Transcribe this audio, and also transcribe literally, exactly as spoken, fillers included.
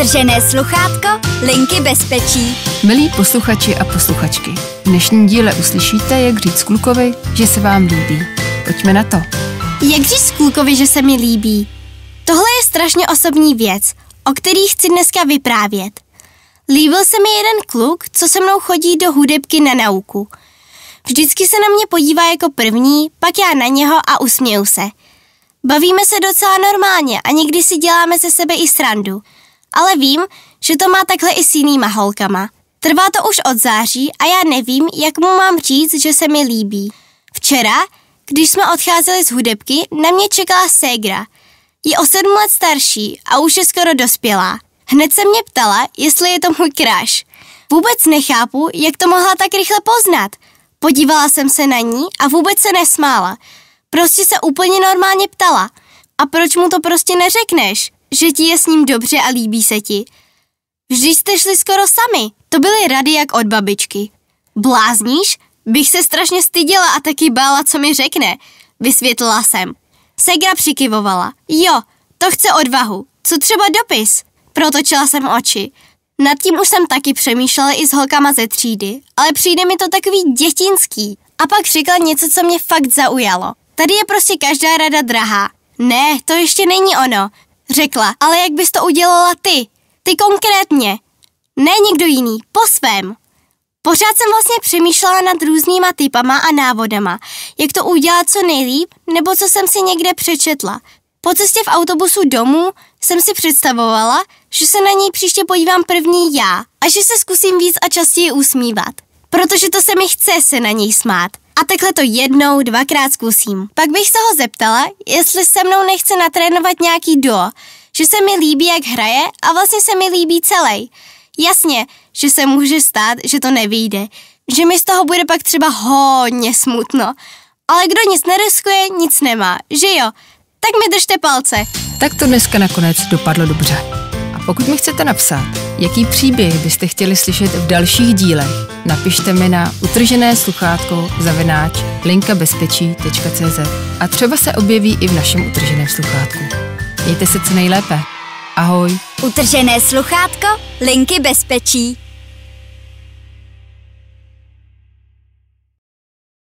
Utržené sluchátko Linky bezpečí. Milí posluchači a posluchačky, v dnešním díle uslyšíte, jak říct klukovi, že se vám líbí. Pojďme na to. Jak říct klukovi, že se mi líbí? Tohle je strašně osobní věc, o který chci dneska vyprávět. Líbil se mi jeden kluk, co se mnou chodí do hudebky na nauku. Vždycky se na mě podívá jako první, pak já na něho a usměju se. Bavíme se docela normálně a někdy si děláme ze sebe i srandu. Ale vím, že to má takhle i s jinýma holkama. Trvá to už od září a já nevím, jak mu mám říct, že se mi líbí. Včera, když jsme odcházeli z hudebky, na mě čekala ségra. Je o sedm let starší a už je skoro dospělá. Hned se mě ptala, jestli je to můj crush. Vůbec nechápu, jak to mohla tak rychle poznat. Podívala jsem se na ní a vůbec se nesmála. Prostě se úplně normálně ptala. A proč mu to prostě neřekneš? Že ti je s ním dobře a líbí se ti. Vždyť jste šli skoro sami. To byly rady jak od babičky. Blázníš? Bych se strašně styděla a taky bála, co mi řekne. Vysvětlila jsem. Ségra přikyvovala. Jo, to chce odvahu. Co třeba dopis? Protočila jsem oči. Nad tím už jsem taky přemýšlela i s holkama ze třídy, ale přijde mi to takový dětinský. A pak řekla něco, co mě fakt zaujalo. Tady je prostě každá rada drahá. Ne, to ještě není ono. Řekla, ale jak bys to udělala ty? Ty konkrétně. Ne někdo jiný, po svém. Pořád jsem vlastně přemýšlela nad různýma typama a návodama, jak to udělat co nejlíp, nebo co jsem si někde přečetla. Po cestě v autobusu domů jsem si představovala, že se na něj příště podívám první já a že se zkusím víc a častěji usmívat. Protože to se mi chce se na něj smát. A takhle to jednou, dvakrát zkusím. Pak bych se ho zeptala, jestli se mnou nechce natrénovat nějaký duo, že se mi líbí, jak hraje a vlastně se mi líbí celý. Jasně, že se může stát, že to nevyjde, že mi z toho bude pak třeba hodně smutno. Ale kdo nic neriskuje, nic nemá, že jo? Tak mi držte palce. Tak to dneska nakonec dopadlo dobře. A pokud mi chcete napsat, jaký příběh byste chtěli slyšet v dalších dílech, napište mi na utržené sluchátko zavináč linka bezpečí tečka cé zet a třeba se objeví i v našem utrženém sluchátku. Mějte se co nejlépe. Ahoj. Utržené sluchátko Linky bezpečí.